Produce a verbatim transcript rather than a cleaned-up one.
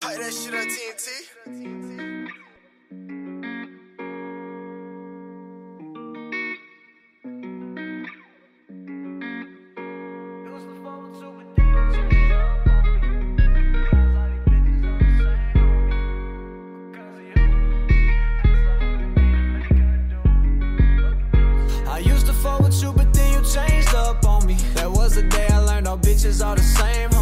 Pipe that shit on T N T. I used to fuck with you, but then you changed up on me. That was the day I learned all bitches are the same.